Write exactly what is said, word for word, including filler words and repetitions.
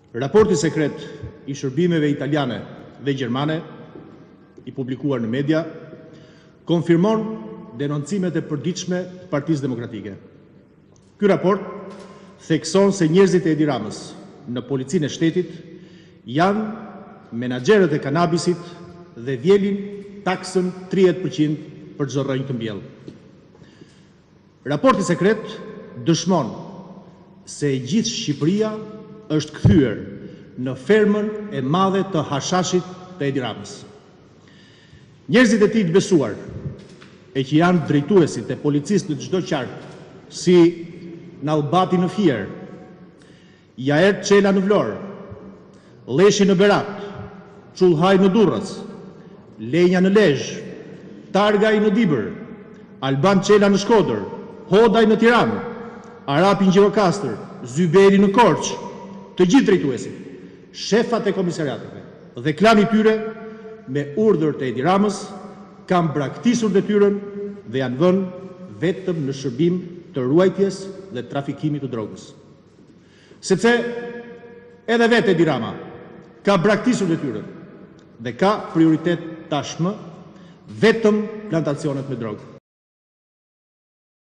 Raporti sekret i shërbimeve italiane dhe gjermane, i publikuar në media, konfirmon denoncimet e përditshme të Partisë Demokratike. Ky raport thekson se njerëzit e Edi Ramës në policinë e shtetit janë menaxherët e kanabisit dhe vjelin taksën tridhjetë përqind për çdo rrënjë të mbjellë. Raporti sekret dëshmon se e gjithë Shqipëria është kthyer në fermën e madhe të hashashit të Edi Ramës. Njerëzit e tij të besuar, e që janë drejtuesit e policisë në çdo qark, si Nallbati në Fier, Jaert Çela në Vlorë, Lleshi në Berat, Çullhaj në Durrës, Lenja në Lezhë, Targaj në Dibër, Alban Çela në Shkodër, Hodaj në Tiranë, Arapi në Gjirokastër, Zyberi në Korçë, të gjithë drejtuesit, shefat e komisariateve dhe klani tyre me urdhër të Edi Ramës kanë braktisur detyrën dhe janë vënë vetëm në shërbim të ruajtjes dhe trafikimit të drogës. Sepse edhe vetë Edi Rama ka braktisur detyrën dhe ka prioritet tashmë vetëm plantacionet me drogë.